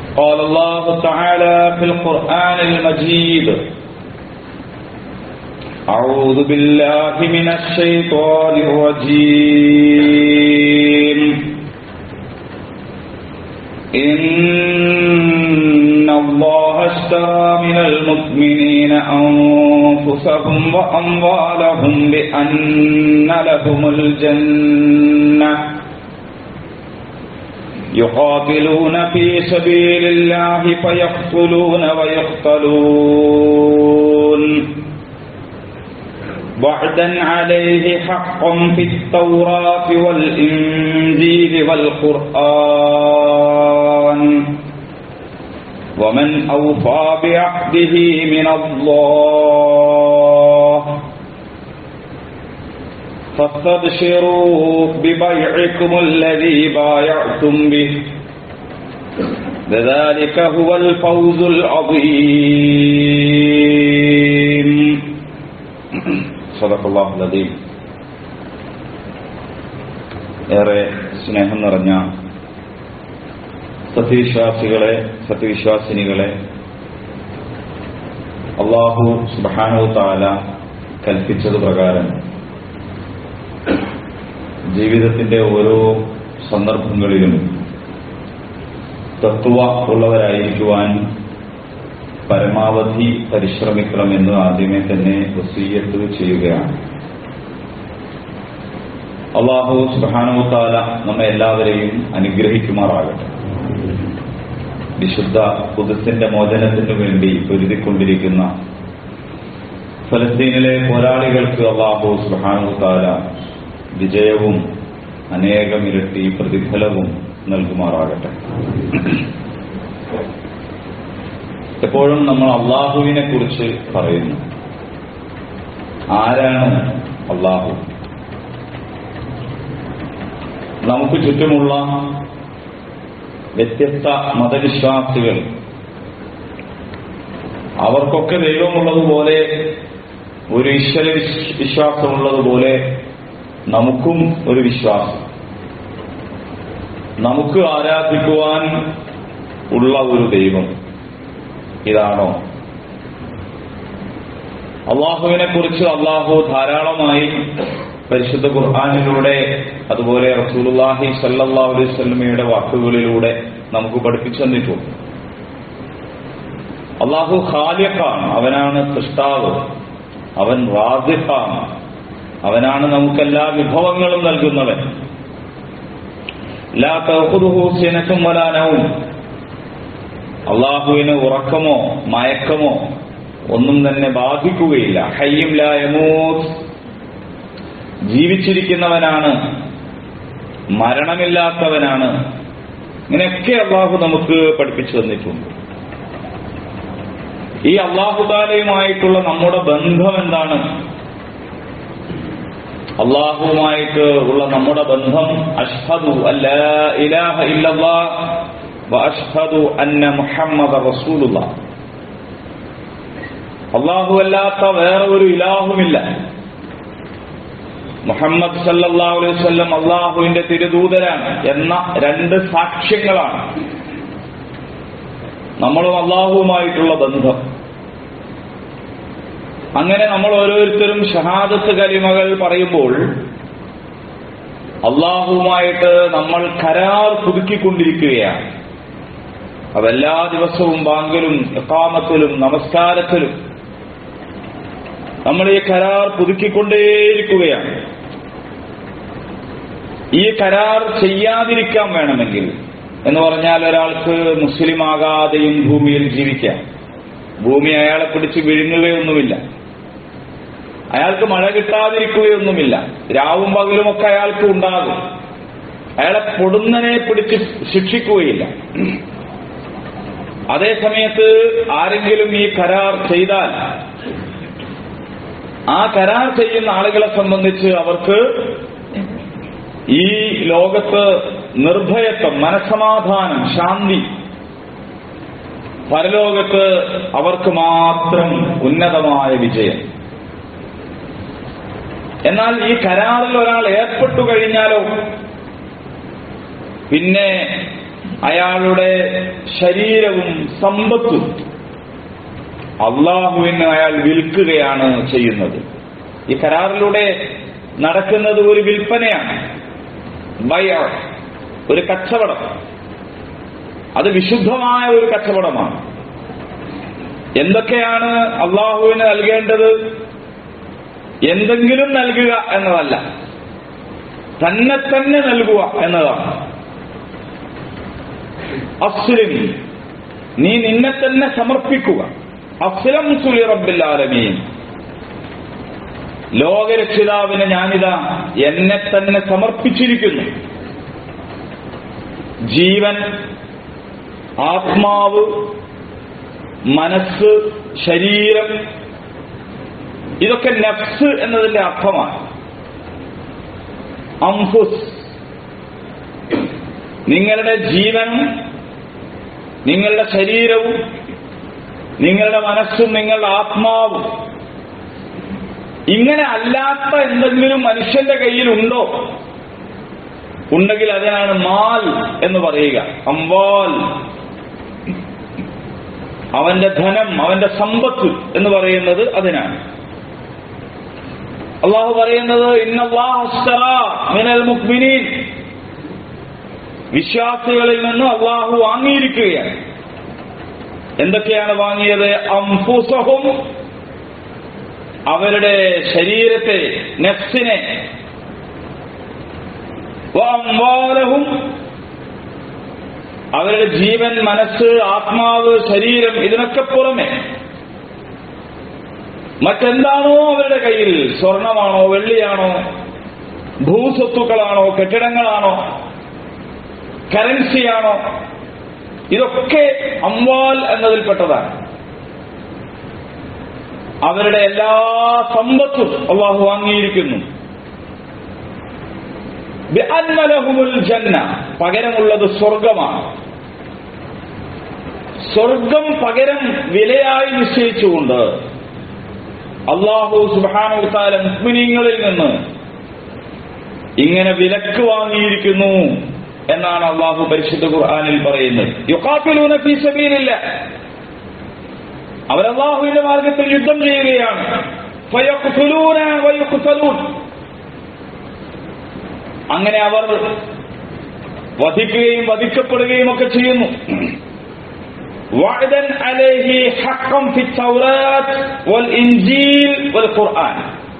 قال الله تعالى في القرآن المجيد: أعوذ بالله من الشيطان الرجيم. إن الله اشترى من المؤمنين أنفسهم وأموالهم بأن لهم الجنة يقاتلون في سبيل الله فيقتلون ويقتلون وعدا عليه حقا في التوراة والإنجيل والقرآن ومن أوفى بعهده من الله فاستبشروا ببيعكم الذي بايعتم به ذلك هو الفوز العظيم. صدق الله العظيم. ഏറെ സ്നേഹം നിറഞ്ഞ സത്യവിശ്വാസികളെ, സത്യവിശ്വാസിനികളെ, അല്ലാഹു സുബ്ഹാനഹു തആല കൽപ്പിച്ചത് പ്രകാരം ജീവിതത്തിന്റെ ഓരോ സന്ദർഭങ്ങളിലും തഖ്വ ഉള്ളവരായിരിക്കുവാൻ പരമാവധി പരിശ്രമിക്കണമെന്ന് ആദ്യമേ തന്നെ വസിയ്യത്ത് ചെയ്യുകയാണ്. അല്ലാഹു സുബ്ഹാനഹു തആല നമ്മെ എല്ലാവരെയും അനുഗ്രഹിക്കുമാറാകട്ടെ. വിശുദ്ധ ഖുദ്സിന്റെ മോചനത്തിനു വേണ്ടി പൊരുതിക്കൊണ്ടിരിക്കുന്ന ഫലസ്തീനിലെ പോരാളികൾക്ക് അല്ലാഹു സുബ്ഹാനഹു തആല വിജയവും അനേകം ഇരട്ടി പ്രതിഫലവും നൽകുമാറാകട്ടെ. എപ്പോഴും നമ്മൾ അള്ളാഹുവിനെ കുറിച്ച് പറയുന്നു. ആരാണ് അള്ളാഹു? നമുക്ക് ചുറ്റുമുള്ള വ്യത്യസ്ത മതവിശ്വാസികൾ, അവർക്കൊക്കെ ദൈവമുള്ളതുപോലെ, ഒരു ഈശ്വര വിശ്വാസമുള്ളതുപോലെ നമുക്കും ഒരു വിശ്വാസം, നമുക്ക് ആരാധിക്കുവാൻ ഉള്ള ഒരു ദൈവം. ഇതാണോ? അള്ളാഹുവിനെ കുറിച്ച് അള്ളാഹു ധാരാളമായി പരിശുദ്ധ ഖുർആനിലൂടെ, അതുപോലെ റസൂലുള്ളാഹി സ്വല്ലല്ലാഹു അലൈഹി വസല്ലമയുടെ വാക്കുകളിലൂടെ നമുക്ക് പഠിപ്പിച്ചു തന്നിട്ടുണ്ട്. അള്ളാഹു ഖാലിഖാണ്, അവനാണ് സൃഷ്ടാവ്. അവൻ റാസിഖാണ്, അവനാണ് നമുക്കെല്ലാ വിഭവങ്ങളും നൽകുന്നവൻ. ലാ തഖുദുഹു സിനത്തും വലാ നൗം. അള്ളാഹുവിന് ഉറക്കമോ മയക്കമോ ഒന്നും തന്നെ ബാധിക്കുകയില്ല. ഹയ്യും ലാ യമൂത്ത്, ജീവിച്ചിരിക്കുന്നവനാണ്, മരണമില്ലാത്തവനാണ്. ഇങ്ങനെയൊക്കെ അള്ളാഹു നമുക്ക് പഠിപ്പിച്ചു തന്നിട്ടുണ്ട്. ഈ അള്ളാഹു തആലയുമായിട്ടുള്ള നമ്മുടെ ബന്ധം എന്താണ്? അള്ളാഹുവുമായിട്ട് ഉള്ള നമ്മുടെ ബന്ധം അഷ്ഹദു അല്ലാ ഇലാഹ ഇല്ലല്ലാഹ് വ അഷ്ഹദു അന്ന മുഹമ്മദർ റസൂലുള്ളാഹ്. അള്ളാഹു അല്ലാത്ത വേറെ ഒരു ഇലാഹുമില്ല. മുഹമ്മദ് സല്ലല്ലാഹു അലൈഹി വസല്ലം അള്ളാഹുവിന്റെ തിരുദൂതരാണ് എന്ന രണ്ട് സാക്ഷ്യങ്ങളാണ് നമ്മളും അള്ളാഹുവുമായിട്ടുള്ള ബന്ധം. അങ്ങനെ നമ്മൾ ഓരോരുത്തരും ഷഹാദത്ത് കലിമകൾ പറയുമ്പോൾ അള്ളാഹുവുമായിട്ട് നമ്മൾ കരാർ പുതുക്കിക്കൊണ്ടിരിക്കുകയാണ്. അതെല്ലാ ദിവസവും ബാങ്കിലും ഇഖാമത്തിലും നമസ്കാരത്തിലും നമ്മൾ ഈ കരാർ പുതുക്കിക്കൊണ്ടേയിരിക്കുകയാണ്. ഈ കരാർ ചെയ്യാതിരിക്കാൻ വേണമെങ്കിൽ എന്ന് പറഞ്ഞാൽ ഒരാൾക്ക് മുസ്ലിം ആകാതെയും ഭൂമിയിൽ ജീവിക്കാം. ഭൂമി അയാളെ പിടിച്ച് വിഴുങ്ങുകയൊന്നുമില്ല, അയാൾക്ക് മഴ കിട്ടാതിരിക്കുകയൊന്നുമില്ല, രാവും പകലുമൊക്കെ അയാൾക്ക് ഉണ്ടാകും. അയാളെ പൊടുന്നനെ പിടിച്ച് ശിക്ഷിക്കുകയില്ല. അതേസമയത്ത് ആരെങ്കിലും ഈ കരാർ ചെയ്താൽ ആ കരാർ ചെയ്യുന്ന ആളുകളെ സംബന്ധിച്ച് അവർക്ക് ഈ ലോകത്ത് നിർഭയത്വം, മനസ്സമാധാനം, ശാന്തി, പരലോകത്ത് അവർക്ക് മാത്രം ഉന്നതമായ വിജയം. എന്നാൽ ഈ കരാറിൽ ഒരാൾ ഏർപ്പെട്ടു കഴിഞ്ഞാലോ പിന്നെ അയാളുടെ ശരീരവും സമ്പത്തും അള്ളാഹുവിന് അയാൾ വിൽക്കുകയാണ് ചെയ്യുന്നത്. ഈ കരാറിലൂടെ നടക്കുന്നത് ഒരു വിൽപ്പനയാണ്, ബൈഅ, ഒരു കച്ചവടം. അത് വിശുദ്ധമായ ഒരു കച്ചവടമാണ്. എന്തൊക്കെയാണ് അള്ളാഹുവിന് നൽകേണ്ടത്? എന്തെങ്കിലും നൽകുക എന്നതല്ല, തന്നെ തന്നെ നൽകുക എന്നതാണ്. അസ്ലിം, നീ നിന്നെ തന്നെ സമർപ്പിക്കുക. അസ്ലംതു ലിറബ്ബിൽ ആലമീൻ, ലോകരക്ഷിതാവിന് ഞാനിതാ എന്നെ തന്നെ സമർപ്പിച്ചിരിക്കുന്നു. ജീവൻ, ആത്മാവ്, മനസ്സ്, ശരീരം, ഇതൊക്കെ നഫ്സ് എന്നതിന്റെ അർത്ഥമാണ്. അംഫുസ്, നിങ്ങളുടെ ജീവനും നിങ്ങളുടെ ശരീരവും നിങ്ങളുടെ മനസ്സും നിങ്ങളുടെ ആത്മാവും, ഇങ്ങനെ അല്ലാത്ത എന്തെങ്കിലും മനുഷ്യന്റെ കയ്യിലുണ്ടോ? ഉണ്ടെങ്കിൽ അതിനാണ് മാൽ എന്ന് പറയുക. അംവാൽ, അവന്റെ ധനം, അവന്റെ സമ്പത്ത് എന്ന് പറയുന്നത് അതിനാണ്. അള്ളാഹു പറയുന്നത് ഇന്നല്ലാഹ അശ്തറാ മിനൽ മുഅ്മിനീൻ, വിശ്വാസികളിൽ നിന്ന് അള്ളാഹു വാങ്ങിയിരിക്കുകയാണ്. എന്തൊക്കെയാണ് വാങ്ങിയത്? അംഫുസഹും, അവരുടെ ശരീരത്തെ, നഫ്സിനെ, വഅംവാലഹും, അവരുടെ ജീവൻ, മനസ്സ്, ആത്മാവ്, ശരീരം, ഇതിനൊക്കെ പുറമെ മറ്റെന്താണോ അവരുടെ കയ്യിൽ, സ്വർണമാണോ, വെള്ളിയാണോ, ഭൂസ്വത്തുക്കളാണോ, കെട്ടിടങ്ങളാണോ, കറൻസിയാണോ, ഇതൊക്കെ അംവാൽ എന്നതിൽപ്പെട്ടതാണ്. അവരുടെ എല്ലാ സമ്പത്തും അള്ളാഹു വാങ്ങിയിരിക്കുന്നു. ബിഅന്ന ലഹുമുൽ ജന്ന, പകരമുള്ളത് സ്വർഗമാണ്. സ്വർഗം പകരം വിലയായി നിശ്ചയിച്ചുകൊണ്ട് അള്ളാഹു സുബ്ഹാനഹു വ തആല മുഅ്മിനീങ്ങളിൽ നിന്ന് ഇങ്ങനെ വിലക്ക് വാങ്ങിയിരിക്കുന്നു എന്നാണ് അള്ളാഹു പരിശുദ്ധ ഖുർആനിൽ പറയുന്നത്. യുഖാതിലൂന ഫീ സബീലില്ലാഹ്, അവർ അള്ളാഹുവിന്റെ മാർഗത്തിൽ യുദ്ധം ചെയ്യുകയാണ്. ഫയഖ്തുലൂന വയുഖ്തലൂൻ, അങ്ങനെ അവർ വധിക്കുകയും വധിക്കപ്പെടുകയും ഒക്കെ ചെയ്യുന്നു. വഅദൻ അലൈഹി ഹഖ്ഖൻ ഫി തൗറാത്ത് വൽ ഇൻജീൽ വൽ ഖുർആൻ,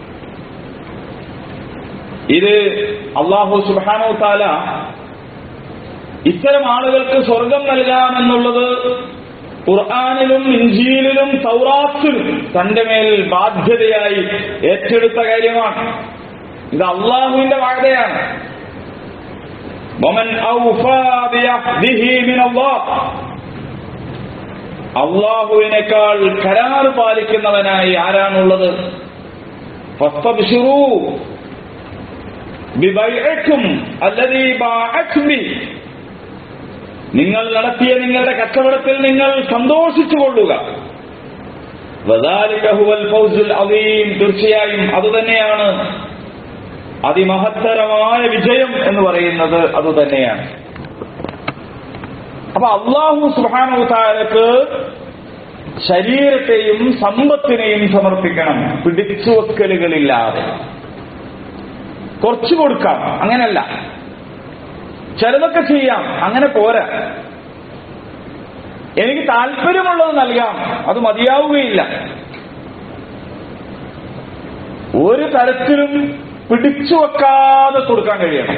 ഇത് അല്ലാഹു സുബ്ഹാനഹു വ തആല ഇത്തരം ആളുകൾക്ക് സ്വർഗം നൽകാമെന്നുള്ളത് ഖുർആനിലും ഇൻജീലിലും തൗറാത്തിലും തന്റെ മേൽ ബാധ്യതയായി ഏറ്റെടുത്ത കാര്യമാണ്. ഇത് അള്ളാഹുവിന്റെ വാഗ്ദയാണ്. വമൻ ഔഫാ ബിഅഹ്ദിഹി മിനല്ലാഹ്, അള്ളാഹുവിനേക്കാൾ കരാർ പാലിക്കുന്നവനായി ആരാണുള്ളത്? ഫസ്തബ്ശിറൂ ബിബൈഇക്കും അല്ലദീ ബഅഅതും ബി, നിങ്ങൾ നടത്തിയ നിങ്ങളുടെ കച്ചവടത്തിൽ നിങ്ങൾ സന്തോഷിച്ചുകൊള്ളുക. വദാലിക ഹുവൽ ഫൗസുൽ അദീം, തീർച്ചയായും അതുതന്നെയാണ് അതിമഹത്തരമായ വിജയം എന്ന് പറയുന്നത് അതുതന്നെയാണ്. അപ്പൊ അല്ലാഹു സുബ്ഹാനഹു വ തആലക്ക് ശരീരത്തെയും സമ്പത്തിനെയും സമർപ്പിക്കണം, പിടിച്ചുവെക്കലുകളില്ലാതെ. കുറച്ചു കൊടുക്കാം, അങ്ങനല്ല. ചിലതൊക്കെ ചെയ്യാം, അങ്ങനെ പോരാ. എനിക്ക് താല്പര്യമുള്ളത് നൽകാം, അത് മതിയാവുകയില്ല. ഒരു തരത്തിലും പിടിച്ചുവെക്കാതെ കൊടുക്കാൻ കഴിയണം.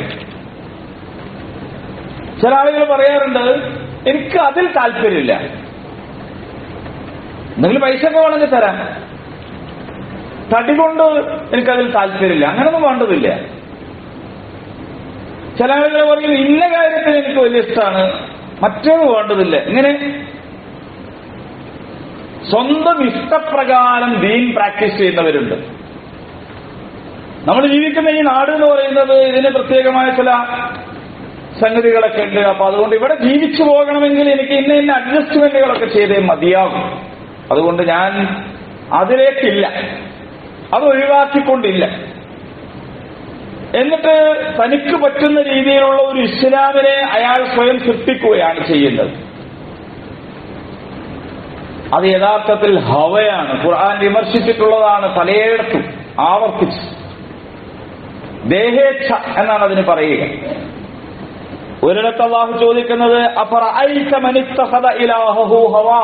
ചില ആളുകൾ പറയാറുണ്ട്, എനിക്ക് അതിൽ താല്പര്യമില്ല, എന്തെങ്കിലും പൈസ ഒക്കെ വേണമെങ്കിൽ തരാം, തടി കൊണ്ട് എനിക്കതിൽ താല്പര്യമില്ല, അങ്ങനൊന്നും വേണ്ടതില്ല. ചില ആളുകൾ പറയും, ഇന്ന കാര്യത്തിൽ എനിക്ക് വലിയ ഇഷ്ടമാണ്, മറ്റേത് വേണ്ടതില്ല. ഇങ്ങനെ സ്വന്തം ഇഷ്ടപ്രകാരം ദീൻ പ്രാക്ടീസ് ചെയ്യുന്നവരുണ്ട്. നമ്മൾ ജീവിക്കുന്ന ഈ നാട് എന്ന് പറയുന്നത് ഇതിന് പ്രത്യേകമായ ചില സംഗതികളൊക്കെ ഉണ്ട്. അപ്പൊ അതുകൊണ്ട് ഇവിടെ ജീവിച്ചു പോകണമെങ്കിൽ എനിക്ക് ഇന്ന അഡ്ജസ്റ്റ്മെന്റുകളൊക്കെ ചെയ്തേ മതിയാകും. അതുകൊണ്ട് ഞാൻ അതിലേക്കില്ല, അത് ഒഴിവാക്കിക്കൊണ്ടില്ല. എന്നിട്ട് തനിക്ക് പറ്റുന്ന രീതിയിലുള്ള ഒരു ഇസ്ലാമിനെ അയാൾ സ്വയം സൃഷ്ടിക്കുകയാണ് ചെയ്യുന്നത്. അത് യഥാർത്ഥത്തിൽ ഹവയാണ്. ഖുർആൻ വിമർശിച്ചിട്ടുള്ളതാണ് പലയിടത്തും ആവർത്തിച്ച്. ദേഹേച്ഛ എന്നാണ് അതിന് പറയുക. ഒരിടത്ത് അല്ലാഹു ചോദിക്കുന്നത് അഫറഅയ്ത മൻ ഇത്തഖദ ഇലാഹഹു ഹവാ,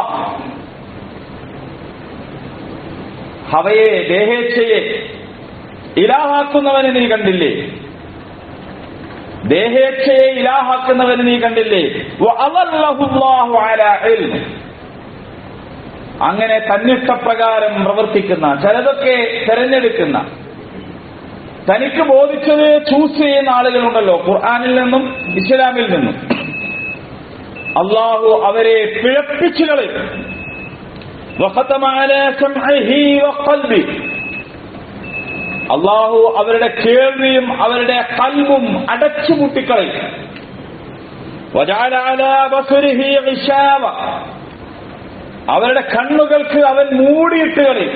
ഹവയെ, ദേഹേച്ഛയെ ഇലാഹാക്കുന്നവനെ നീ കണ്ടില്ലേ? ദേഹേച്ഛയെ ഇലാഹാക്കുന്നവനെ നീ കണ്ടില്ലേ? വഅദല്ലഹു അല്ലാഹു അലാ ഇൽം, അങ്ങനെ തന്നിഷ്ടപ്രകാരം പ്രവർത്തിക്കുന്ന, ചിലതൊക്കെ തെരഞ്ഞെടുക്കുന്ന, തനിക്ക് ബോധിച്ചത് ചൂസ് ചെയ്യുന്ന ആളുകളുണ്ടല്ലോ ഖുർആനിൽ നിന്നും ഇസ്ലാമിൽ നിന്നും. അല്ലാഹു അവരെ പിഴപ്പിച്ചു കളയും. വഖതമ അലാ സമഇഹി വഖൽബി, അല്ലാഹു അവരുടെ കേൾവിയും അവരുടെ ഖൽബും അടച്ചുപൂട്ടിക്കളയും. വജഅല അലാ ബസരിഹി ഗിശാവ, അവരുടെ കണ്ണുകൾക്ക് അവൻ മൂടിയിട്ട് കളയും.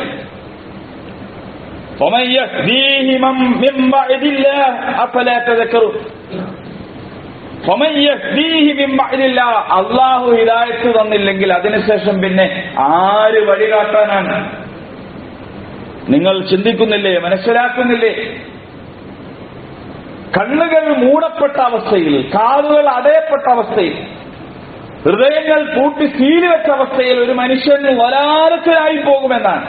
ومن يهديه من بعد الله أفلا تذكرون. ومن يهديه من بعد الله, അല്ലാഹു ഹിദായത്ത് തന്നില്ലെങ്കിൽ അതിനുശേഷം പിന്നെ ആര് വഴികാട്ടാനാണ്? നിങ്ങൾ ചിന്തിക്കുന്നില്ലേ, മനസ്സിലാക്കുന്നില്ലേ? കണ്ണുകൾ മൂടപ്പെട്ട അവസ്ഥയിൽ, കാതുകൾ അടയപ്പെട്ട അവസ്ഥയിൽ, ഹൃദയങ്ങൾ പൂട്ടി സീല് വെച്ച അവസ്ഥയിൽ ഒരു മനുഷ്യൻ വലാലത്തിലായി പോകുമെന്നാണ്.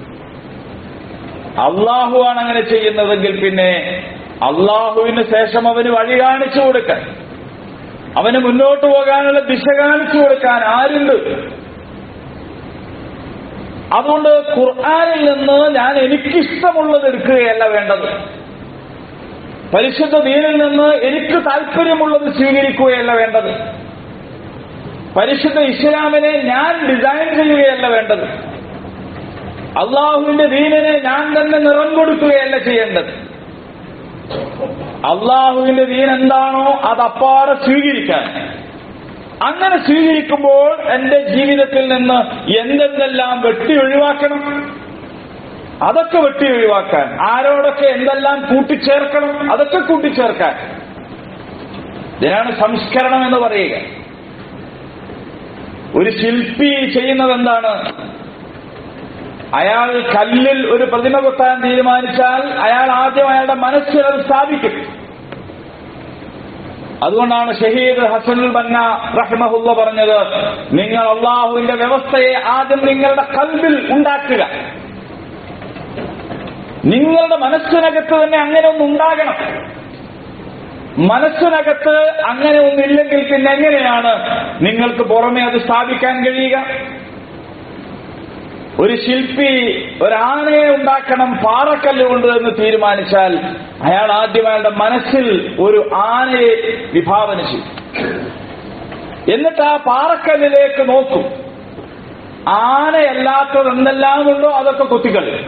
അള്ളാഹുവാണ് അങ്ങനെ ചെയ്യുന്നതെങ്കിൽ പിന്നെ അള്ളാഹുവിന് ശേഷം അവന് വഴി കാണിച്ചു കൊടുക്കാൻ, അവന് മുന്നോട്ട് പോകാനുള്ള ദിശ കാണിച്ചു കൊടുക്കാൻ ആരുണ്ട്? അതുകൊണ്ട് ഖുർആനിൽ നിന്ന് ഞാൻ എനിക്കിഷ്ടമുള്ളത് എടുക്കുകയല്ല വേണ്ടത്. പരിശുദ്ധ ദീനിൽ നിന്ന് എനിക്ക് താല്പര്യമുള്ളത് സ്വീകരിക്കുകയല്ല വേണ്ടത്. പരിശുദ്ധ ഇസ്ലാമിനെ ഞാൻ ഡിസൈൻ ചെയ്യുകയല്ല വേണ്ടത്. അള്ളാഹുവിന്റെ ദീനിനെ ഞാൻ തന്നെ നിറം കൊടുക്കുകയല്ല ചെയ്യേണ്ടത്. അള്ളാഹുവിന്റെ ദീൻ എന്താണോ അത് അപ്പാടെ സ്വീകരിക്കാൻ. അങ്ങനെ സ്വീകരിക്കുമ്പോൾ എന്റെ ജീവിതത്തിൽ നിന്ന് എന്തെല്ലാം വെട്ടി ഒഴിവാക്കണം അതൊക്കെ വെട്ടി ഒഴിവാക്കാൻ, ആരോടൊക്കെ എന്തെല്ലാം കൂട്ടിച്ചേർക്കണം അതൊക്കെ കൂട്ടിച്ചേർക്കാൻ. ഇതിനാണ് സംസ്കരണം എന്ന് പറയുക. ഒരു ശില്പി ചെയ്യുന്നത് എന്താണ്? അയാൾ കല്ലിൽ ഒരു പ്രതിമ കൊത്താൻ തീരുമാനിച്ചാൽ അയാൾ ആദ്യം അയാളുടെ മനസ്സിൽ അത് സ്ഥാപിക്കും. അതുകൊണ്ടാണ് ഷഹീദ് ഹസനുൽ ബന്ന റഹ്മഹുള്ള പറഞ്ഞത്, നിങ്ങൾ അള്ളാഹുവിന്റെ വ്യവസ്ഥയെ ആദ്യം നിങ്ങളുടെ ഖൽബിൽ ഉണ്ടാക്കുക. നിങ്ങളുടെ മനസ്സിനകത്ത് തന്നെ അങ്ങനെ ഒന്നുണ്ടാകണം. മനസ്സിനകത്ത് അങ്ങനെ ഒന്നില്ലെങ്കിൽ പിന്നെ എങ്ങനെയാണ് നിങ്ങൾക്ക് പുറമെ അത് സ്ഥാപിക്കാൻ കഴിയുക? ഒരു ശില്പി ഒരാനയെ ഉണ്ടാക്കണം പാറക്കല്ലുകൊണ്ട് എന്ന് തീരുമാനിച്ചാൽ അയാൾ ആദ്യം അയാളുടെ മനസ്സിൽ ഒരു ആനയെ വിഭാവന ചെയ്യും. എന്നിട്ട് ആ പാറക്കല്ലിലേക്ക് നോക്കും. ആനയല്ലാത്തത് എന്തെല്ലാമുണ്ടോ അതൊക്കെ കൊത്തിക്കളയും.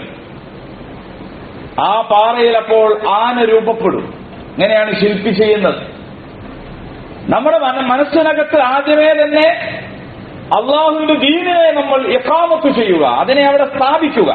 ആ പാറയിൽ അപ്പോൾ ആന രൂപപ്പെടും. ഇങ്ങനെയാണ് ശില്പി ചെയ്യുന്നത്. നമ്മുടെ മനസ്സിനകത്ത് ആദ്യമേ തന്നെ അള്ളാഹുവിന്റെ ദീനിനെ നമ്മൾ ഇഖാമത്ത് ചെയ്യുക, അതിനെ അവിടെ സ്ഥാപിക്കുക.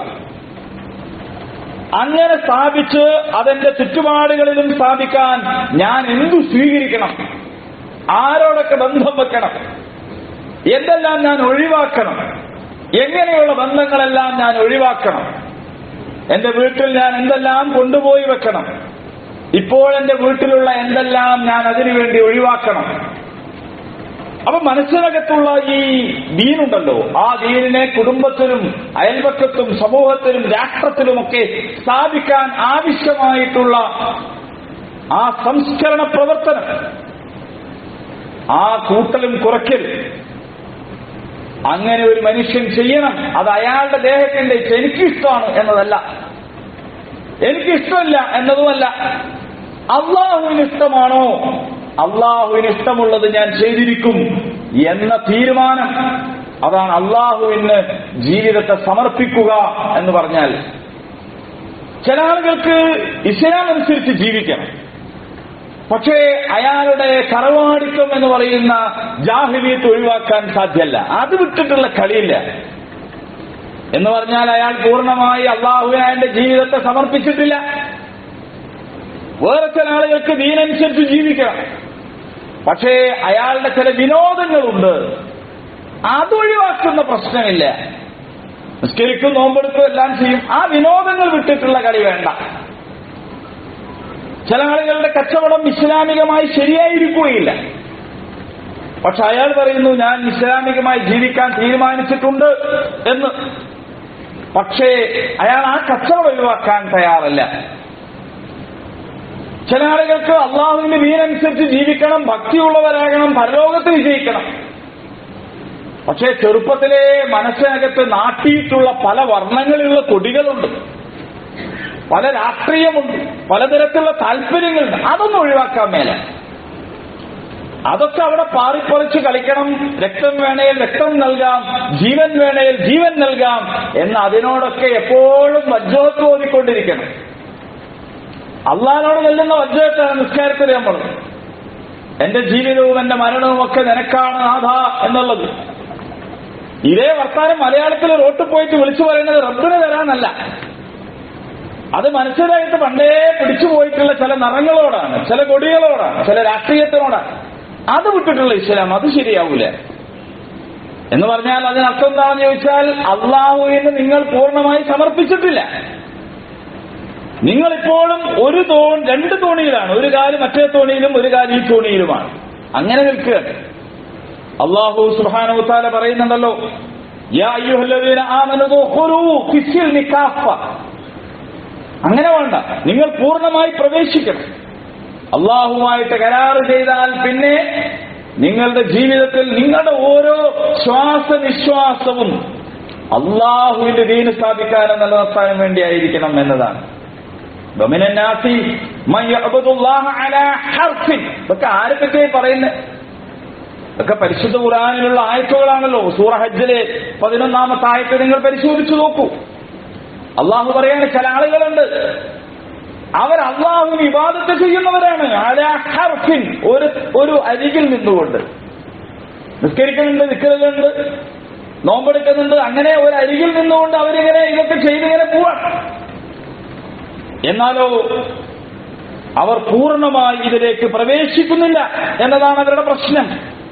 അങ്ങനെ സ്ഥാപിച്ച് അതെന്റെ ചുറ്റുപാടുകളിലും സ്ഥാപിക്കാൻ ഞാൻ എന്തു സ്വീകരിക്കണം, ആരോടൊക്കെ ബന്ധം വെക്കണം, എന്തെല്ലാം ഞാൻ ഒഴിവാക്കണം, എങ്ങനെയുള്ള ബന്ധങ്ങളെല്ലാം ഞാൻ ഒഴിവാക്കണം, എന്റെ വീട്ടിൽ ഞാൻ എന്തെല്ലാം കൊണ്ടുപോയി വെക്കണം, ഇപ്പോൾ എന്റെ വീട്ടിലുള്ള എന്തെല്ലാം ഞാൻ അതിനുവേണ്ടി ഒഴിവാക്കണം. അപ്പൊ മനസ്സിനകത്തുള്ള ഈ ദീനുണ്ടല്ലോ, ആ ദീനിനെ കുടുംബത്തിലും അയൽപക്കത്തും സമൂഹത്തിലും രാഷ്ട്രത്തിലുമൊക്കെ സ്ഥാപിക്കാൻ ആവശ്യമായിട്ടുള്ള ആ സംസ്കരണ പ്രവർത്തനം, ആ കൂട്ടലും കുറയ്ക്കലും അങ്ങനെ ഒരു മനുഷ്യൻ ചെയ്യണം. അത് അയാളുടെ ദേഹത്തിന്റെ എനിക്കിഷ്ടമാണ് എന്നതല്ല, എനിക്കിഷ്ടമില്ല എന്നതുമല്ല. അള്ളാഹുവിന് ഇഷ്ടമാണോ, അള്ളാഹുവിന് ഇഷ്ടമുള്ളത് ഞാൻ ചെയ്തിരിക്കും എന്ന തീരുമാനം, അതാണ് അള്ളാഹുവിന് ജീവിതത്തെ സമർപ്പിക്കുക എന്ന് പറഞ്ഞാൽ. ചില ആളുകൾക്ക് ഇസ്ലാം അനുസരിച്ച് ജീവിക്കണം, പക്ഷേ അയാളുടെ തറവാടിത്തം എന്ന് പറയുന്ന ജാഹിലിയത്ത് ഒഴിവാക്കാൻ സാധ്യമല്ല. അത് വിട്ടിട്ടുള്ള കളിയില്ല. എന്ന് പറഞ്ഞാൽ അയാൾ പൂർണ്ണമായി അള്ളാഹുവിന് അയാളുടെ ജീവിതത്തെ സമർപ്പിച്ചിട്ടില്ല. വേറെ ചില ആളുകൾക്ക് ദീനനുസരിച്ച് ജീവിക്കണം. പക്ഷേ അയാളുടെ ചില വിനോദങ്ങളുണ്ട്, അതൊഴിവാക്കുന്ന പ്രശ്നമില്ല. നിസ്കരിക്കും, നോമ്പെടുക്കും, എല്ലാം ചെയ്യും. ആ വിനോദങ്ങൾ വിട്ടിട്ടുള്ള കളി വേണ്ട. ചില ആളുകളുടെ കച്ചവടം ഇസ്ലാമികമായി ശരിയായിരിക്കുകയില്ല. പക്ഷെ അയാൾ പറയുന്നു ഞാൻ ഇസ്ലാമികമായി ജീവിക്കാൻ തീരുമാനിച്ചിട്ടുണ്ട് എന്ന്. പക്ഷേ അയാൾ ആ കച്ചവടം ഒഴിവാക്കാൻ തയ്യാറല്ല. ചില ആളുകൾക്ക് അള്ളാഹുവിന്റെ ദീനനുസരിച്ച് ജീവിക്കണം, ഭക്തിയുള്ളവരാകണം, പരലോകത്ത് വിജയിക്കണം. പക്ഷേ ചെറുപ്പത്തിലെ മനസ്സിനകത്ത് നാട്ടിയിട്ടുള്ള പല വർണ്ണങ്ങളിലുള്ള കൊടികളുണ്ട്, പല രാഷ്ട്രീയമുണ്ട്, പലതരത്തിലുള്ള താല്പര്യങ്ങളുണ്ട്. അതൊന്നും ഒഴിവാക്കാൻ മേല. അതൊക്കെ അവിടെ പാറിപ്പറിച്ച് കളിക്കണം. രക്തം വേണേൽ രക്തം നൽകാം, ജീവൻ വേണേൽ ജീവൻ നൽകാം എന്ന് അതിനോടൊക്കെ എപ്പോഴും വജ്ജോത്ത് ഓതിക്കൊണ്ടിരിക്കണം. അള്ളാഹിനോട് നൽകുന്ന വജ്ജത്താണ് നിസ്കാരത്തിൽ നമ്മൾ എന്റെ ജീവിതവും എന്റെ മരണവും ഒക്കെ നിനക്കാണ് നാഥ എന്നുള്ളത്. ഇതേ വർത്താനം മലയാളത്തിൽ റോട്ടിൽ പോയിട്ട് വിളിച്ചു പറയുന്നത് റബ്ബിന് തരാനല്ല. അത് മനസ്സിലായിട്ട് പണ്ടേ പിടിച്ചു പോയിട്ടുള്ള ചില നിറങ്ങളോടാണ്, ചില കൊടികളോടാണ്, ചില രാഷ്ട്രീയത്തിനോടാണ്. അത് വിട്ടിട്ടുള്ള ഇസ്ലാം അത് ശരിയാവൂല. എന്ന് പറഞ്ഞാൽ അതിനർത്ഥം എന്താണെന്ന് ചോദിച്ചാൽ അള്ളാഹുവിന് നിങ്ങൾ പൂർണ്ണമായി സമർപ്പിച്ചിട്ടില്ല. നിങ്ങളിപ്പോഴും രണ്ട് തോണിയിലാണ്. ഒരു കാല് മറ്റേ തോണിയിലും ഒരു കാല് ഈ തോണിയിലുമാണ്. അങ്ങനെ നിൽക്കുകയാണ്. അല്ലാഹു സുബ്ഹാനഹു വ തആല പറയുന്നുണ്ടല്ലോ, യാ അയ്യുഹല്ലദീന ആമനൂ ദുഖുലൂ ഫിസ്സിൽമി കാഫ. അങ്ങനെ വേണ്ട, നിങ്ങൾ പൂർണ്ണമായി പ്രവേശിക്കണം. അള്ളാഹുമായിട്ട് കരാറ് ചെയ്താൽ പിന്നെ നിങ്ങളുടെ ജീവിതത്തിൽ നിങ്ങളുടെ ഓരോ ശ്വാസനിശ്വാസവും അള്ളാഹുവിന്റെ ദീന് സ്ഥാപിക്കാനും നിലനിർത്താനും വേണ്ടിയായിരിക്കണം എന്നതാണ്. ഇതൊക്കെ ആരെ പറ്റിയായി പറയുന്നത്? ഇതൊക്കെ പരിശുദ്ധ ഖുർആനിലുള്ള ആയത്തുകളാണല്ലോ. സൂറ ഹജ്ജിലെ 11-ാമത്തെ ആയത്ത് നിങ്ങൾ പരിശോധിച്ചു നോക്കൂ. അള്ളാഹു പറയാണ് ചില ആളുകളുണ്ട്, അവർ അള്ളാഹുവിന് ഇബാദത്ത് ചെയ്യുന്നവരാണ്. അലാ ഹർഫിൻ, ഒരു അരികിൽ നിന്നുകൊണ്ട് നിസ്കരിക്കുന്നുണ്ട്, നിൽക്കുന്നുണ്ട്, നോമ്പെടുക്കുന്നുണ്ട്. അങ്ങനെ ഒരു അരികിൽ നിന്നുകൊണ്ട് അവരിങ്ങനെ ഇതൊക്കെ ചെയ്തിങ്ങനെ പോവാൻ. എന്നാലോ അവർ പൂർണ്ണമായി ഇതിലേക്ക് പ്രവേശിക്കുന്നില്ല എന്നതാണ് അവരുടെ പ്രശ്നം.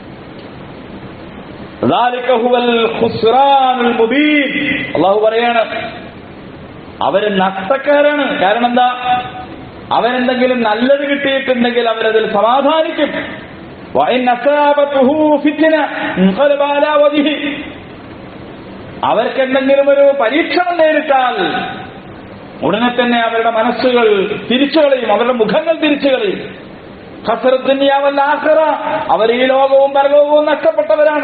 അള്ളാഹു പറയാണ് അവര് നഷ്ടക്കാരാണ്. കാരണം എന്താ? അവരെന്തെങ്കിലും നല്ലത് കിട്ടിയിട്ടുണ്ടെങ്കിൽ അവരതിൽ സമാധാനിക്കും. അവർക്കെന്തെങ്കിലും ഒരു പരീക്ഷണം നേരിട്ടാൽ ഉടനെ തന്നെ അവരുടെ മനസ്സുകൾ തിരിച്ചു കളയും, അവരുടെ മുഖങ്ങൾ തിരിച്ചു കളയും. ഖസ്റത്തുന്യാവൽ ആഖിറ, അവർ ഈ ലോകവും പരലോകവും നഷ്ടപ്പെട്ടവരാണ്.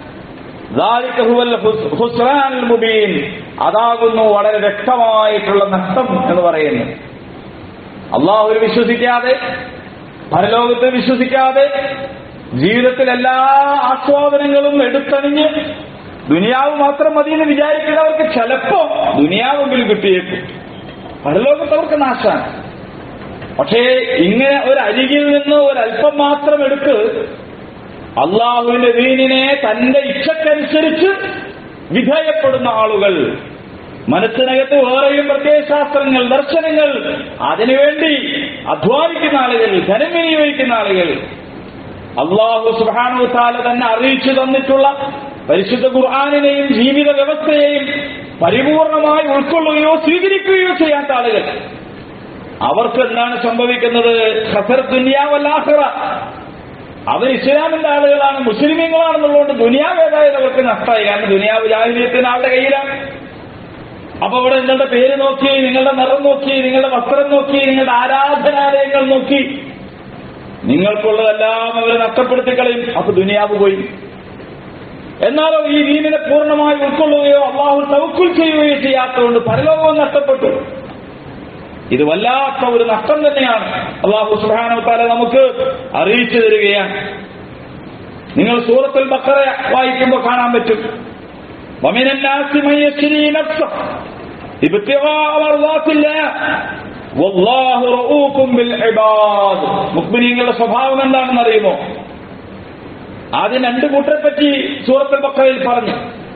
അതാകുന്നു വളരെ വ്യക്തമായിട്ടുള്ള നഷ്ടം എന്ന് പറയുന്നത്. അള്ളാഹുവിൽ വിശ്വസിക്കാതെ, പരലോകത്തിൽ വിശ്വസിക്കാതെ, ജീവിതത്തിൽ എല്ലാ ആസ്വാദനങ്ങളും എടുത്തണിഞ്ഞ് ദുനിയാവ് മാത്രം മതിയെന്ന് വിചാരിക്കുന്നവർക്ക് ചിലപ്പോ ദുനിയാവെങ്കിലും കിട്ടിയേക്കും, പരലോകത്ത് അവർക്ക് നാശാണ്. പക്ഷേ ഇങ്ങനെ ഒരു അരികിൽ നിന്ന് ഒരല്പം മാത്രം എടുത്ത് അള്ളാഹുവിന്റെ ദീനിനെ തന്റെ ഇച്ഛക്കനുസരിച്ച് വിധേയപ്പെടുന്ന ആളുകൾ, മനസ്സിനകത്ത് വേറെയും പ്രത്യയശാസ്ത്രങ്ങൾ, ദർശനങ്ങൾ, അതിനുവേണ്ടി അധ്വാനിക്കുന്ന ആളുകൾ, ധനം വിനിയോഗിക്കുന്ന ആളുകൾ, അള്ളാഹു സുബ്ഹാനഹു വ തആല തന്നെ അറിയിച്ചു തന്നിട്ടുള്ള പരിശുദ്ധ ഖുർആനിനെയും ജീവിത വ്യവസ്ഥയെയും പരിപൂർണമായി ഉൾക്കൊള്ളുകയോ സ്വീകരിക്കുകയോ ചെയ്യാത്ത ആളുകൾ, അവർക്ക് എന്താണ് സംഭവിക്കുന്നത്? ഖസർ ദുനിയാവൽ ആഖിറ. അവർ ഇസ്ലാമിന്റെ ആളുകളാണ്, മുസ്ലിമീങ്ങളാണെന്നുള്ളതുകൊണ്ട് ദുനിയാവ് ഏതായാലും അവർക്ക് നഷ്ടമായി. കാരണം ദുനിയാവ് ജാഹിലിയത്തിന് ആളുടെ കയ്യിലാണ്. അപ്പൊ ഇവിടെ നിങ്ങളുടെ പേര് നോക്കി, നിങ്ങളുടെ നിറം നോക്കി, നിങ്ങളുടെ വസ്ത്രം നോക്കി, നിങ്ങളുടെ ആരാധനാലയങ്ങൾ നോക്കി, നിങ്ങൾക്കുള്ളതെല്ലാം അവർ നഷ്ടപ്പെടുത്തി കളയും. അപ്പൊ ദുനിയാവ് പോയി. എന്നാലോ ഈ ദീനിനെ പൂർണ്ണമായി ഉൾക്കൊള്ളുകയോ അള്ളാഹു തവക്കുൽ ചെയ്യുകയോ ചെയ്യാത്തതുകൊണ്ട് പരലോകവും നഷ്ടപ്പെട്ടു. ഇത് വല്ലാത്ത ഒരു നഷ്ടം തന്നെയാണ്. അല്ലാഹു സുബ്ഹാനഹു വ തആല നമുക്ക് അറിയിച്ചു തരികയാണ്. നിങ്ങൾ സൂറത്തുൽ ബഖറ വായിക്കുമ്പോൾ കാണാൻ പറ്റും, വമിനൻ നാസി മൻ യശ്രി നഫ്സഹു ഇബ്തിഗാഅ മർളാത്തില്ലാഹ് വല്ലാഹു റഊഫും ബിൽ ഇബാദ്. മുഅ്മിനീങ്ങളുടെ സ്വഭാവം എന്താണെന്ന് അറിയുമോ? ആദ്യം രണ്ട് കൂട്ടരെ പറ്റി സൂറത്തുൽ ബഖറയിൽ പറഞ്ഞു.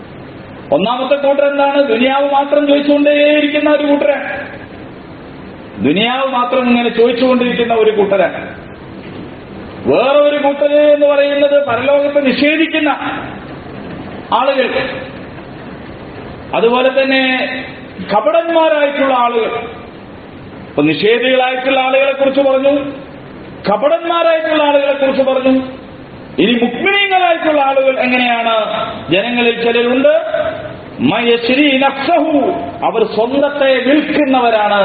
ഒന്നാമത്തെ കൂട്ടർ എന്താണ്? ദുനിയാവ് മാത്രം ചോദിച്ചുകൊണ്ടേയിരിക്കുന്ന ഒരു കൂട്ടരാണ്. ദുനിയാവ് മാത്രം ഇങ്ങനെ ചോദിച്ചുകൊണ്ടിരിക്കുന്ന ഒരു കൂട്ടരാണ്. വേറെ ഒരു കൂട്ടര് എന്ന് പറയുന്നത് പരലോകത്തെ നിഷേധിക്കുന്ന ആളുകൾ, അതുപോലെ തന്നെ കപടന്മാരായിട്ടുള്ള ആളുകൾ. ഇപ്പൊ നിഷേധികളായിട്ടുള്ള ആളുകളെ കുറിച്ച് പറഞ്ഞു, കപടന്മാരായിട്ടുള്ള ആളുകളെ കുറിച്ച് പറഞ്ഞു. ഇനി മുഅ്മിനീങ്ങളായിട്ടുള്ള ആളുകൾ എങ്ങനെയാണ്? ജനങ്ങളിൽ ചിലരുണ്ട് മയശ്രീ നഫ്സഹു, അവർ സ്വന്തത്തെ വിൽക്കുന്നവരാണ്.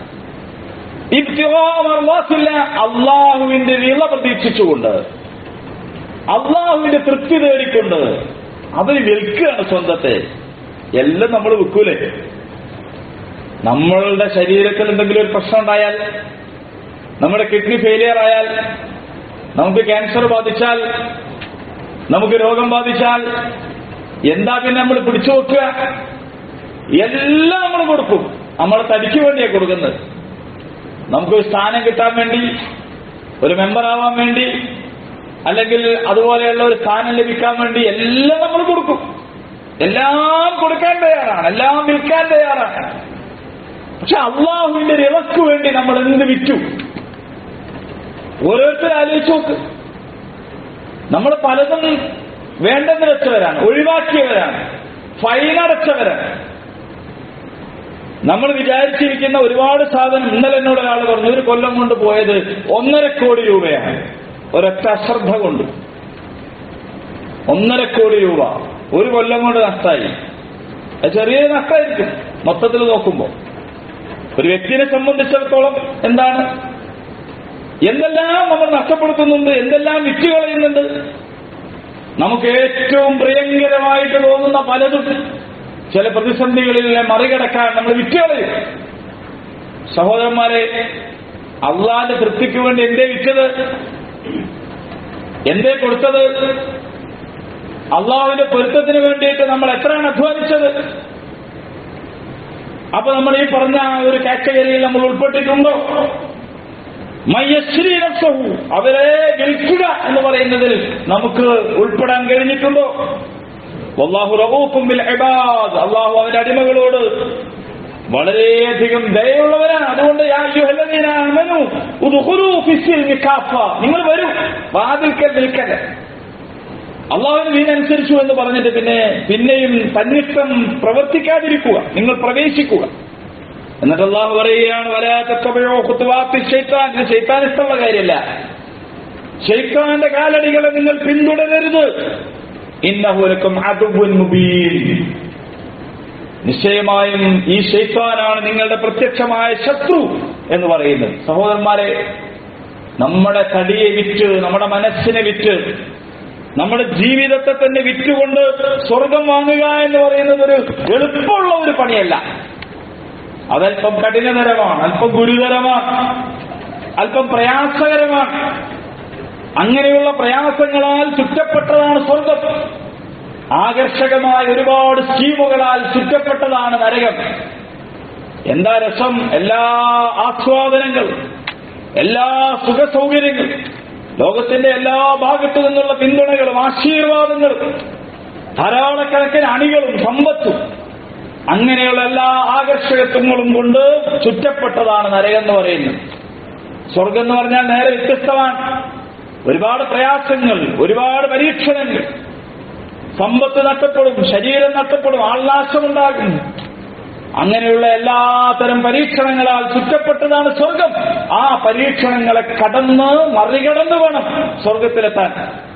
അള്ളാഹുവിന്റെ വിള പ്രതീക്ഷിച്ചുകൊണ്ട്, അള്ളാഹുവിന്റെ തൃപ്തി തേടിക്കൊണ്ട് അവർ വിൽക്കുകയാണ് സ്വന്തത്തെ. എല്ലാം നമ്മൾ വിൽക്കൂലേ? നമ്മളുടെ ശരീരത്തിൽ എന്തെങ്കിലും ഒരു പ്രശ്നം ഉണ്ടായാൽ, നമ്മുടെ കിഡ്നി ഫെയിലിയർ ആയാൽ, നമുക്ക് ക്യാൻസർ ബാധിച്ചാൽ, നമുക്ക് രോഗം ബാധിച്ചാൽ എന്താ പിന്നെ നമ്മൾ പിടിച്ചു വെക്കുക? എല്ലാം നമ്മൾ കൊടുക്കും. നമ്മളെ തടിക്ക് വേണ്ടിയാണ് കൊടുക്കുന്നത്. നമുക്കൊരു സ്ഥാനം കിട്ടാൻ വേണ്ടി, ഒരു മെമ്പർ ആവാൻ വേണ്ടി, അല്ലെങ്കിൽ അതുപോലെയുള്ള ഒരു സ്ഥാനം ലഭിക്കാൻ വേണ്ടി എല്ലാം നമ്മൾ കൊടുക്കും. എല്ലാം കൊടുക്കാൻ തയ്യാറാണ്, എല്ലാം വിൽക്കാൻ തയ്യാറാണ്. പക്ഷെ അള്ളാഹുവിന്റെ റിളക്ക് വേണ്ടി നമ്മൾ എന്ത് വിറ്റു? ഓരോരുത്തരും ആലോചിച്ച് നോക്ക്. നമ്മൾ പലതും വേണ്ടെന്ന് വെച്ചവരാണ്, ഒഴിവാക്കിയവരാണ്, ഫൈനടച്ചവരാണ്. നമ്മൾ വിചാരിച്ചിരിക്കുന്ന ഒരുപാട് സാധനം, ഇന്നലെ എന്നോട് ഒരാൾ പറഞ്ഞു, ഒരു കൊല്ലം കൊണ്ട് പോയത് 1.5 കോടി രൂപയാണ്. ഒരൊറ്റ അശ്രദ്ധ കൊണ്ട് 1.5 കോടി രൂപ ഒരു കൊല്ലം കൊണ്ട് നഷ്ടമായി. അത് ചെറിയ നഷ്ടമായിരിക്കും മൊത്തത്തിൽ നോക്കുമ്പോൾ. ഒരു വ്യക്തിയെ സംബന്ധിച്ചിടത്തോളം എന്താണ്, എന്തെല്ലാം നമ്മൾ നഷ്ടപ്പെടുത്തുന്നുണ്ട്, എന്തെല്ലാം വിറ്റ് കളയുന്നുണ്ട്. നമുക്ക് ഏറ്റവും പ്രിയങ്കരമായിട്ട് തോന്നുന്ന പലതും ചില പ്രതിസന്ധികളിൽ മറികടക്കാൻ നമ്മൾ വിറ്റ് കളയും. സഹോദരന്മാരെ, അള്ളാന്റെ തൃപ്തിക്ക് വേണ്ടി എന്തേ വിറ്റത്? എന്തേ കൊടുത്തത്? അള്ളാഹുവിന്റെ പൊരുത്തത്തിന് വേണ്ടിയിട്ട് നമ്മൾ എത്രയാണ് അധ്വാനിച്ചത്? അപ്പൊ നമ്മൾ ഈ പറഞ്ഞ ഒരു കാറ്റഗറിയിൽ നമ്മൾ ഉൾപ്പെട്ടിട്ടുണ്ടോ? മയശ്രീ നഫ്സഹു, അവരെ വിൽക്കുക എന്ന് പറയുന്നതിൽ നമുക്ക് ഉൾപ്പെടാൻ കഴിഞ്ഞിട്ടുണ്ടോ? വല്ലാഹു റഊഫും ബിൽ ഇബാദ്, അള്ളാഹു അവന്റെ അടിമകളോട് വളരെയധികം ദയയുള്ളവരാണ്. അതുകൊണ്ട് യാ അയ്യുഹല്ലദീന ആമനൂ ഉദ്ഖുലൂ ഫിസ്സിൽമി കാഫ, നിങ്ങൾ വരൂ, വാതിൽക്കൽ നിൽക്കരുത്. അള്ളാഹുവിന് ദീനനുസരിച്ചു എന്ന് പറഞ്ഞിട്ട് പിന്നെയും തന്നിഷ്ടം പ്രവർത്തിക്കാതിരിക്കുക, നിങ്ങൾ പ്രവേശിക്കുക. എന്നിട്ട് അള്ളാഹു പറയുകയാണ്, വലാ തത്തബിഉ ഖുതുവാത്തി ശൈത്താൻ, ഇത് ശൈത്താൻ ഇഷ്ടമുള്ള കാര്യമല്ല. ശൈത്താന്റെ കാലടികളെ നിങ്ങൾ പിന്തുടരരുത്. ഇന്നഹു ലക്കും അദുവ്വുൻ മുബീൻ, നിശ്ചയമായും ഈ ശൈത്താനാണ് നിങ്ങളുടെ പ്രത്യക്ഷമായ ശത്രു എന്ന് പറയുന്നത്. സഹോദരന്മാരെ, നമ്മുടെ തടിയെ വിറ്റ്, നമ്മുടെ മനസ്സിനെ വിറ്റ്, നമ്മുടെ ജീവിതത്തെ തന്നെ വിറ്റുകൊണ്ട് സ്വർഗം വാങ്ങുക എന്ന് പറയുന്നത് ഒരു എളുപ്പമുള്ള ഒരു പണിയല്ല. അതല്പം കഠിനതരമാണ്, അല്പം ഗുരുതരമാണ്, അല്പം പ്രയാസകരമാണ്. അങ്ങനെയുള്ള പ്രയാസങ്ങളാൽ ചുറ്റപ്പെട്ടതാണ് സ്വർഗം. ആകർഷകമായ ഒരുപാട് സ്കീമുകളാൽ ചുറ്റപ്പെട്ടതാണ് നരകം. എന്താ രസം! എല്ലാ ആസ്വാദനങ്ങളും, എല്ലാ സുഖസൗകര്യങ്ങളും, ലോകത്തിന്റെ എല്ലാ ഭാഗത്തു നിന്നുള്ള പിന്തുണകളും ആശീർവാദങ്ങളും, ധാരാളക്കണക്കിന് അണികളും സമ്പത്തും, അങ്ങനെയുള്ള എല്ലാ ആകർഷകത്വങ്ങളും കൊണ്ട് ചുറ്റപ്പെട്ടതാണ് നരകം എന്ന് പറയുന്നത്. സ്വർഗം എന്ന് പറഞ്ഞാൽ നേരെ വ്യത്യസ്തമാണ്. ഒരുപാട് പ്രയാസങ്ങൾ, ഒരുപാട് പരീക്ഷണങ്ങൾ, സമ്പത്ത് നഷ്ടപ്പെടും, ശരീരം നഷ്ടപ്പെടും, ആൾനാശമുണ്ടാകും. അങ്ങനെയുള്ള എല്ലാത്തരം പരീക്ഷണങ്ങളാൽ ചുറ്റപ്പെട്ടതാണ് സ്വർഗം. ആ പരീക്ഷണങ്ങളെ കടന്ന് മറികടന്ന് വേണം സ്വർഗത്തിലെത്താൻ.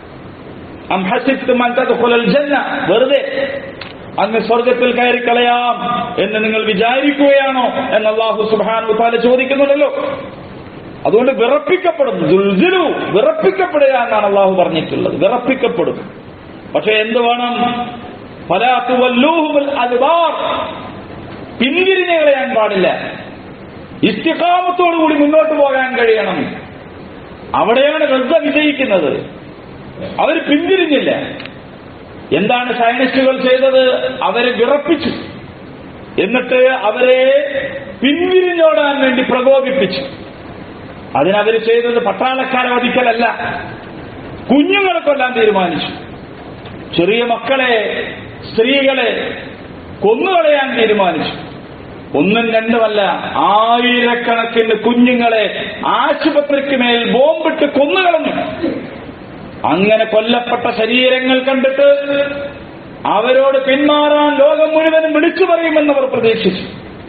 അം ഹസിബ്തും അൻ തദ്ഖുലൽ ജന്ന, വെറുതെ അങ്ങ് സ്വർഗത്തിൽ കയറിക്കളയാം എന്ന് നിങ്ങൾ വിചാരിക്കുകയാണോ എന്ന് അല്ലാഹു സുബ്ഹാനഹു വ തആല ചോദിക്കുന്നുണ്ടല്ലോ. അതുകൊണ്ട് വിറപ്പിക്കപ്പെടും, ദുൽസിലു, വിറപ്പിക്കപ്പെടുക എന്നാണ് അല്ലാഹു പറഞ്ഞിട്ടുള്ളത്. വിറപ്പിക്കപ്പെടും. പക്ഷെ എന്ത് വേണം? ഫലാ തുവല്ലൂഹുൽ അദ്ബാർ, പിന്തിരിഞ്ഞ് കളയാൻ പാടില്ല. ഇസ്തിഖാമത്തോടുകൂടി മുന്നോട്ട് പോകാൻ കഴിയണം. അവിടെയാണ് ഗസ്സ വിജയിക്കുന്നത്. അവർ പിന്തിരിഞ്ഞില്ല. എന്താണ് സയനിസ്റ്റുകൾ ചെയ്തത്? അവരെ വിറപ്പിച്ചു. എന്നിട്ട് അവരെ പിന്തിരിഞ്ഞോടാൻ വേണ്ടി പ്രകോപിപ്പിച്ചു. അതിനവർ ചെയ്തത് പട്ടാളക്കാരെ വധിക്കലല്ല, കുഞ്ഞുങ്ങളെ കൊല്ലാൻ തീരുമാനിച്ചു. ചെറിയ മക്കളെ, സ്ത്രീകളെ കൊന്നുകളയാൻ തീരുമാനിച്ചു. ഒന്നും രണ്ടുമല്ല, ആയിരക്കണക്കിന് കുഞ്ഞുങ്ങളെ ആശുപത്രിക്ക് മേൽ ബോംബിട്ട് കൊന്നുകളഞ്ഞു. അങ്ങനെ കൊല്ലപ്പെട്ട ശരീരങ്ങൾ കണ്ടിട്ട് അവരോട് പിന്മാറാൻ ലോകം മുഴുവനും വിളിച്ചു പറയുമെന്നവർ പ്രതീക്ഷിച്ചു.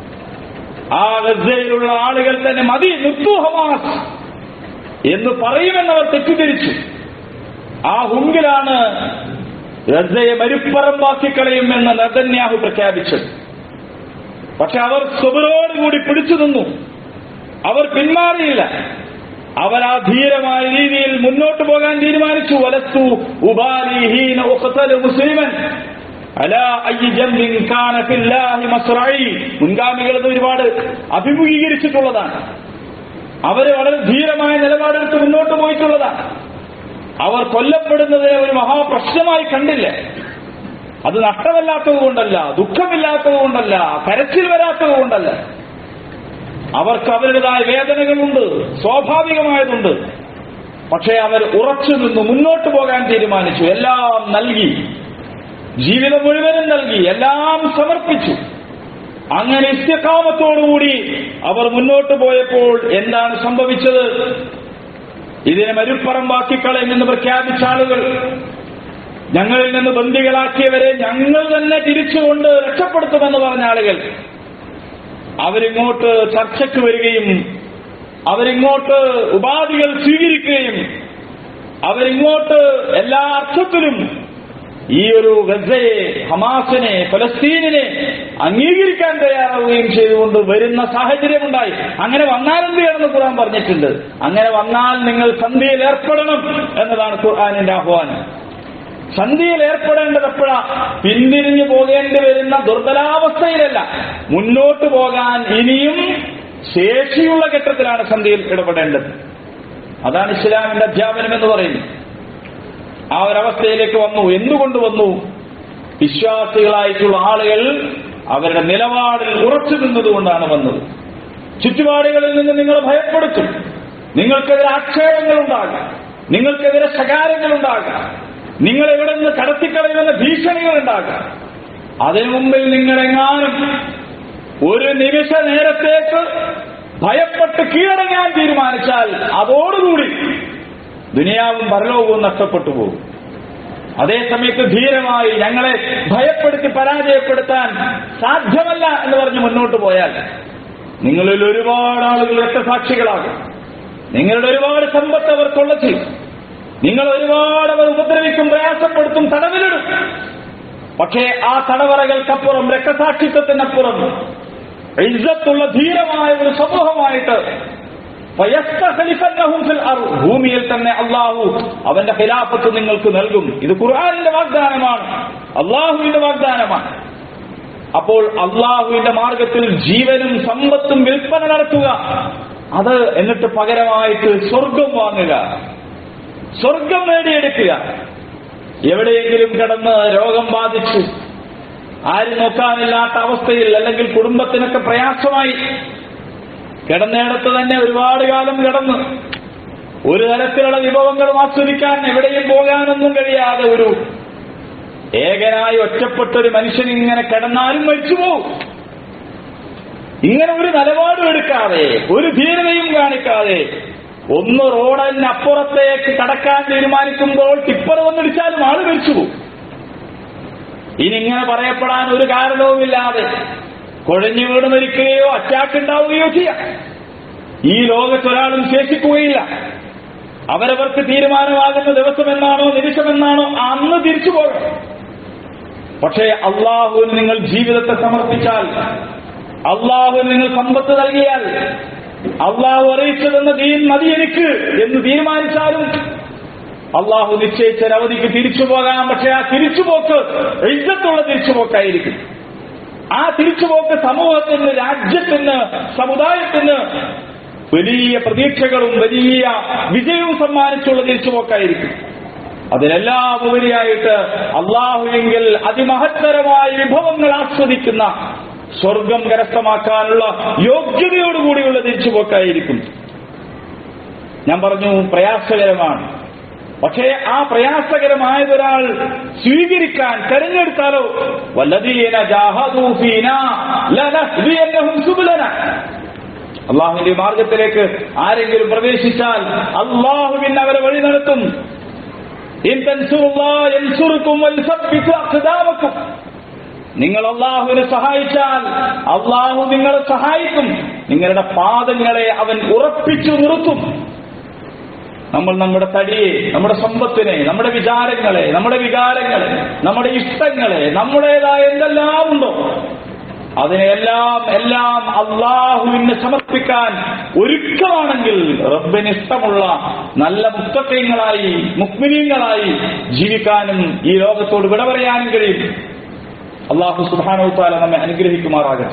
ആ ഗസയിലുള്ള ആളുകൾ തന്നെ മതി, നിർത്തൂ ഹമാസ് എന്ന് പറയുമെന്നവർ തെറ്റിദ്ധരിച്ചു. ആ ഹുങ്കിലാണ് ഗസയെ മരുപ്പറമ്പാക്കി കളയുമെന്ന് നെതന്യാഹു പ്രഖ്യാപിച്ചത്. പക്ഷെ അവർ സ്വബറോടുകൂടി പിടിച്ചു നിന്നു. അവർ പിന്മാറിയില്ല. അവർ ആ ധീരമായ രീതിയിൽ മുന്നോട്ട് പോകാൻ തീരുമാനിച്ചു. വലസ്തു ഉബാലി ഹീന ഉഖ്തല മുസ്ലിമൻ അലാ അയ്യി ജംബിൻ കാന ഫില്ലാഹി മസ്റഈ. മുൻഗാമികൾ ഒരുപാട് അഭിമുഖീകരിച്ചിട്ടുള്ളതാണ്. അവര് വളരെ ധീരമായ നിലപാടെടുത്ത് മുന്നോട്ട് പോയിട്ടുള്ളതാണ്. അവർ കൊല്ലപ്പെടുന്നതിനെ ഒരു മഹാപ്രശ്നമായി കണ്ടില്ല. അത് നഷ്ടമല്ലാത്തത് കൊണ്ടല്ല, ദുഃഖമില്ലാത്തത് കൊണ്ടല്ല, കരച്ചിൽ വരാത്തത് കൊണ്ടല്ല. അവർക്ക് അവരുടേതായ വേദനകളുണ്ട്, സ്വാഭാവികമായതുണ്ട്. പക്ഷേ അവർ ഉറച്ചു നിന്നു, മുന്നോട്ട് പോകാൻ തീരുമാനിച്ചു. എല്ലാം നൽകി, ജീവിതം മുഴുവനും നൽകി, എല്ലാം സമർപ്പിച്ചു. അങ്ങനെ ഇസ്തിഖാമത്തോടുകൂടി അവർ മുന്നോട്ട് പോയപ്പോൾ എന്താണ് സംഭവിച്ചത്? ഇതിനെ മരുപ്പറമ്പാക്കിക്കളയുമെന്ന് പ്രഖ്യാപിച്ച ആളുകൾ, ഞങ്ങളിൽ നിന്ന് ബന്ദികളാക്കിയവരെ ഞങ്ങൾ തന്നെ തിരിച്ചുകൊണ്ട് രക്ഷപ്പെടുത്തുമെന്ന് പറഞ്ഞ ആളുകൾ അവരിങ്ങോട്ട് ചർച്ചയ്ക്ക് വരികയും അവരിങ്ങോട്ട് ഉപാധികൾ സ്വീകരിക്കുകയും അവരിങ്ങോട്ട് എല്ലാ അർത്ഥത്തിലും ഈ ഒരു ഗസയെ, ഹമാസിനെ, ഫലസ്തീനിനെ അംഗീകരിക്കാൻ തയ്യാറാവുകയും ചെയ്തുകൊണ്ട് വരുന്ന സാഹചര്യമുണ്ടായി. അങ്ങനെ വന്നാൽ എന്ത് ചെയ്യണമെന്ന് ഖുർആൻ പറഞ്ഞിട്ടുണ്ട്. അങ്ങനെ വന്നാൽ നിങ്ങൾ സന്ധിയിൽ ഏർപ്പെടണം എന്നതാണ് ഖുർആനിന്റെ ആഹ്വാനം. സന്ധിയിൽ ഏർപ്പെടേണ്ടത് എപ്പോഴാ? പിന്തിരിഞ്ഞു പോകേണ്ടി വരുന്ന ദുർബലാവസ്ഥയിലല്ല, മുന്നോട്ട് പോകാൻ ഇനിയും ശേഷിയുള്ള ഘട്ടത്തിലാണ് സന്ധിയിൽ ഇടപെടേണ്ടത്. അതാണ് ഇസ്ലാമിന്റെ അധ്യാപനം എന്ന് പറയുന്നത്. ആ ഒരവസ്ഥയിലേക്ക് വന്നു. എന്തുകൊണ്ട് വന്നു? വിശ്വാസികളായിട്ടുള്ള ആളുകൾ അവരുടെ നിലപാടിൽ ഉറച്ചു നിന്നതുകൊണ്ടാണ് വന്നത്. ചുറ്റുപാടുകളിൽ നിന്ന് നിങ്ങൾ ഭയപ്പെടുത്തും, നിങ്ങൾക്കെതിരെ ആക്ഷേപങ്ങളുണ്ടാകാം, നിങ്ങൾക്കെതിരെ ശകാരങ്ങളുണ്ടാകാം, നിങ്ങൾ എവിടെ നിന്ന് കടത്തിക്കളയുമെന്ന ഭീഷണികളുണ്ടാകാം. അതിനു മുമ്പിൽ നിങ്ങളെങ്ങാനും ഒരു നിമിഷ നേരത്തേക്ക് ഭയപ്പെട്ട് കീഴടങ്ങാൻ തീരുമാനിച്ചാൽ അതോടുകൂടി ദുനിയാവും പരലോകവും നഷ്ടപ്പെട്ടു പോകും. അതേസമയത്ത് ധീരമായി ഞങ്ങളെ ഭയപ്പെടുത്തി പരാജയപ്പെടുത്താൻ സാധ്യമല്ല എന്ന് പറഞ്ഞ് മുന്നോട്ട് പോയാൽ നിങ്ങളിൽ ഒരുപാട് ആളുകൾ രക്തസാക്ഷികളാകും. നിങ്ങളുടെ ഒരുപാട് സമ്പത്ത് അവർ കൊള്ളച്ചെയ്യും. നിങ്ങൾ ഒരുപാട് അവർ ഉപദ്രവിക്കും, പ്രയാസപ്പെടുത്തും, തടവിലിടും. പക്ഷേ ആ തടവറകൾക്കപ്പുറം, രക്തസാക്ഷിത്വത്തിനപ്പുറം ഇസ്സത്തുള്ള ധീരമായ ഒരു സമൂഹമായിട്ട് ഭൂമിയിൽ തന്നെ അള്ളാഹു അവന്റെ ഖിലാഫത്ത് നിങ്ങൾക്ക് നൽകും. ഇത് ഖുർആനിന്റെ വാഗ്ദാനമാണ്, അള്ളാഹുവിന്റെ വാഗ്ദാനമാണ്. അപ്പോൾ അള്ളാഹുവിന്റെ മാർഗത്തിൽ ജീവനും സമ്പത്തും വിൽപ്പന നടത്തുക, അത് എന്നിട്ട് പകരമായിട്ട് സ്വർഗം വാങ്ങുക, സ്വർഗം നേടിയെടുക്കുക. എവിടെയെങ്കിലും കിടന്ന് രോഗം ബാധിച്ചു ആരും നോക്കാനില്ലാത്ത അവസ്ഥയിൽ, അല്ലെങ്കിൽ കുടുംബത്തിനൊക്കെ പ്രയാസമായി കിടന്നിടത്ത് തന്നെ ഒരുപാട് കാലം കിടന്ന് ഒരു തരത്തിലുള്ള വിഭവങ്ങളും ആസ്വദിക്കാൻ എവിടെയും പോകാനൊന്നും കഴിയാതെ ഒരു ഏകനായി ഒറ്റപ്പെട്ടൊരു മനുഷ്യൻ ഇങ്ങനെ കിടന്നാലും മരിച്ചുപോകും. ഇങ്ങനെ ഒരു നിലപാടും എടുക്കാതെ, ഒരു ധീരതയും കാണിക്കാതെ ഒന്ന് റോഡിനപ്പുറത്തേക്ക് കടക്കാൻ തീരുമാനിക്കുമ്പോൾ ടിപ്പർ വന്നിടിച്ചാലും ആള് മരിച്ചുപോകും. ഇനി ഇങ്ങനെ പറയപ്പെടാൻ ഒരു കാരണവുമില്ലാതെ കുഴഞ്ഞു വീണ് മരിക്കുകയോ അറ്റാക്ക് ഉണ്ടാവുകയോ ചെയ്യാം. ഈ ലോകത്തൊരാളും ശേഷിക്കുകയില്ല. അവരവർക്ക് തീരുമാനമാകുന്ന ദിവസമെന്നാണോ നിമിഷമെന്നാണോ അന്ന് തിരിച്ചു പോകണം. പക്ഷേ അള്ളാഹുവിന് നിങ്ങൾ ജീവിതത്തെ സമർപ്പിച്ചാൽ, അള്ളാഹുവിന് നിങ്ങൾ സമ്പത്ത് നൽകിയാൽ, അള്ളാഹു അറിയിച്ചതെന്ന ദീൻ മതി എനിക്ക് എന്ന് തീരുമാനിച്ചാലും അള്ളാഹു നിശ്ചയിച്ചൊരവധിക്ക് തിരിച്ചു പോകാം. പക്ഷെ ആ തിരിച്ചുപോക്ക് ഇജ്ജത്തുള്ള തിരിച്ചുപോക്കായിരിക്കും. ആ തിരിച്ചുപോക്ക് സമൂഹത്തിന്, രാജ്യത്തിന്, സമുദായത്തിന് വലിയ പ്രതീക്ഷകളും വലിയ വിജയവും സമ്മാനിച്ചുള്ള തിരിച്ചുപോക്കായിരിക്കും. അതിനെല്ലാം ഉപരിയായിട്ട് അള്ളാഹുവെങ്കിൽ അതിമഹത്തരമായ വിഭവങ്ങൾ ആസ്വദിക്കുന്ന സ്വർഗം കരസ്ഥമാക്കാനുള്ള യോഗ്യതയോടുകൂടിയുള്ള തിരിച്ചുപോക്കായിരിക്കും. ഞാൻ പറഞ്ഞു, പ്രയാസകരമാണ്. പക്ഷേ ആ പ്രയാസകരമായതൊരാൾ സ്വീകരിക്കാൻ തെരഞ്ഞെടുത്താലോ വല്ലദീന ജാഹദൂ ഫീനാ ലനഹ്ദിയന്നഹും സുബുലനാ, അള്ളാഹുവിന്റെ മാർഗത്തിലേക്ക് ആരെങ്കിലും പ്രവേശിച്ചാൽ അള്ളാഹു പിന്നെ അവരെ വഴി നടത്തും. ഇൻ തൻസുറുല്ലാഹ യൻസുറുക്കും വയുസബ്ബിതു അഖ്ദാമക്കും, നിങ്ങൾ അള്ളാഹുവിനെ സഹായിച്ചാൽ അള്ളാഹു നിങ്ങളെ സഹായിക്കും, നിങ്ങളുടെ പാദങ്ങളെ അവൻ ഉറപ്പിച്ചു നിർത്തും. നമ്മൾ നമ്മുടെ തടിയെ, നമ്മുടെ സമ്പത്തിനെ, നമ്മുടെ വിചാരങ്ങളെ, നമ്മുടെ വികാരങ്ങളെ, നമ്മുടെ ഇഷ്ടങ്ങളെ, നമ്മുടേതായ എന്തെല്ലാം ഉണ്ടോ അതിനെല്ലാം അള്ളാഹുവിന് സമർപ്പിക്കാൻ ഒരുക്കമാണെങ്കിൽ റബ്ബിന് ഇഷ്ടമുള്ള നല്ല മുത്തഖീങ്ങളായി മുഅ്മിനീങ്ങളായി ജീവിക്കാനും ഈ ലോകത്തോട് വിട പറയാനും കഴിയും. അല്ലാഹു സുബ്ഹാനഹു വ തആല നമ്മെ അനുഗ്രഹിക്കുമാറാകട്ടെ.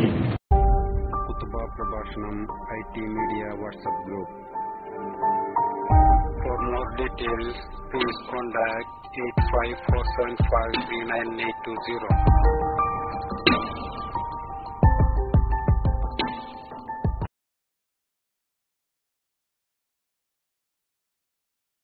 പ്രഭാഷണം IT media WhatsApp group. For more details, please contact 854753980.